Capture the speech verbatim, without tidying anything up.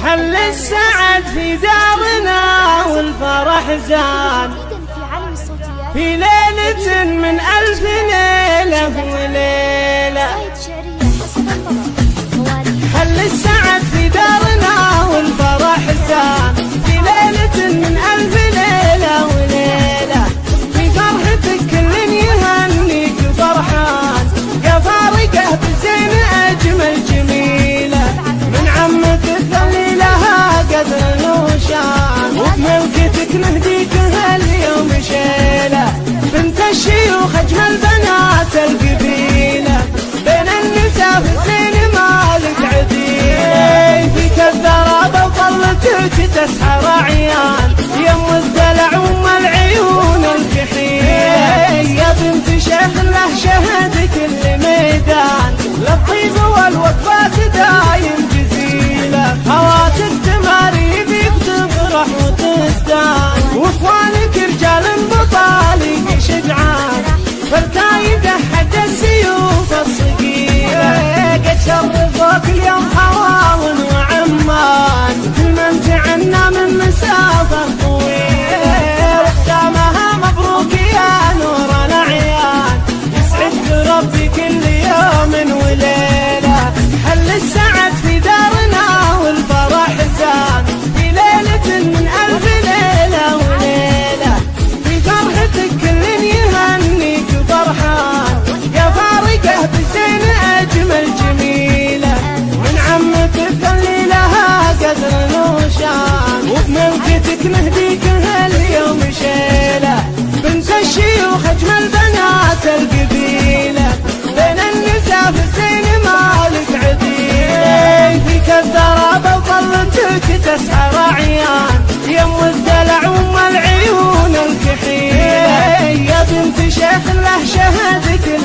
حل السعد في دارنا والفرح زان في ليلة من ألف ليلة وليلة. حل السعد في دارنا والفرح زان في ليلة من ألف ليلة وليلة. في فرحتك كل يهنيك فرحان كفارقه بزين أجمل جميلة. من عمتك خلي لها قدر وشان وبملكتك نهديك هاليوم شيلة. بنت الشيوخ أجمل بنات القبيلة بين النساء في الزين مالك عديلة. فيك الذرابة وطلتك تسحر عيان يم الدلع وام العيون الكحيل. يا بنت شيخ له شهد كل ميدان للطيب والوقفات دايم جزيلة. خواتك تماري بيك تفرح وتزدان واخوانك رجال بطالق شجعان فالكايدة حد السيوف الصقيلة. قد شرفوك اليوم حواون وعمان كل من تعنا من مسافة طويلة. ختامها مبروك يا نور الأعيان يسعدك ربي كل يوم وليلة. حل السعد في دارنا والفرح زان في ليلة من ألف ليلة وليلة. في فرحتك كل يهنيك فرحان يا فارقه بزين أجمل جميلة. من عمتك خلي لها قدر وشان وبملكتك نهديك هاليوم شيلة. بنت الشيوخ أجمل بنات القبيلة بين النساء في الزين مالك عديلة. فيك الذرابة وطلتك تسحر عيان يم الدلع وام العيون الكحيلة. يا بنت شيخ له شهد كل